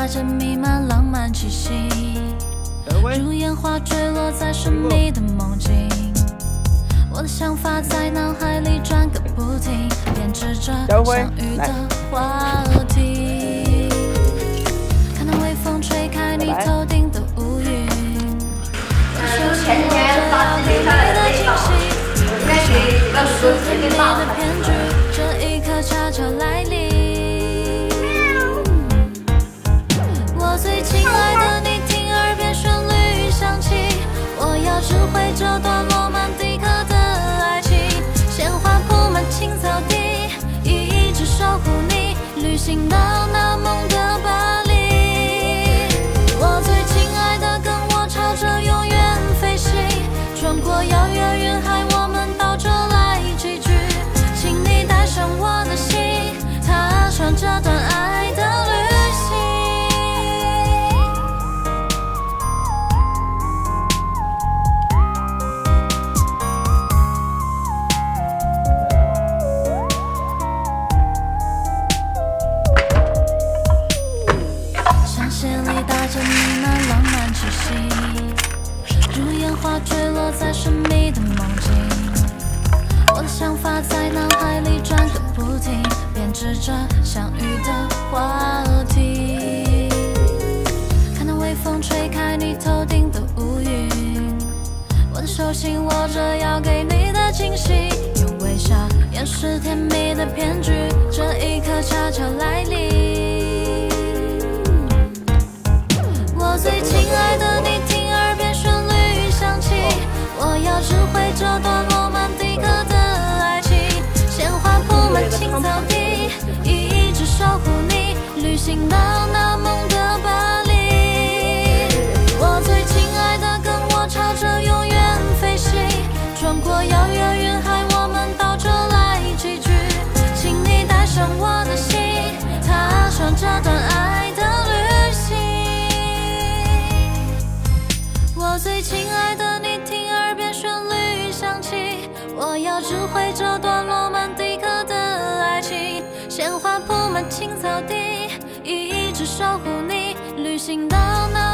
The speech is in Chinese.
着弥漫浪漫气息，如烟花坠落在神秘的梦境。我的想法在脑海里转个不停，编织着相遇的话题。看到微风吹开你头顶的乌云，我手心握着要给你的惊喜。告诉你的骗局，这一刻悄悄来临。我最亲爱的，你听耳边旋律响起，我要知会这段罗曼蒂克的爱情。鲜花铺满青草地，一直守护你，旅行到那梦的巴黎。我最亲爱的，跟我朝着永远飞行，穿过遥远云海，我们到这来聚聚。请你带上我的心，踏上这段爱的旅行。香榭里打着弥漫浪漫气息，如烟花坠落在神秘的梦境。我的想法在脑海里转个不停，编织着相遇的话题。看到微风吹开你头顶的乌云，我的手心握着要给你的惊喜，用微笑掩饰甜蜜的骗局，这一刻悄悄来临。我最亲爱的，你听耳边旋律响起，我要知会这段罗曼蒂克的爱情。鲜花铺满青草地，一直守护你，旅行到那梦的巴黎。我最亲爱的，跟我朝着永远飞行，穿过遥远云海，我们到这来聚聚。请你带上我的心，踏上这段爱的旅行。我最亲爱的，你听耳边旋律响起，我要知会这段罗曼蒂克的爱情。鲜花铺满青草地，一直守护你，旅行到那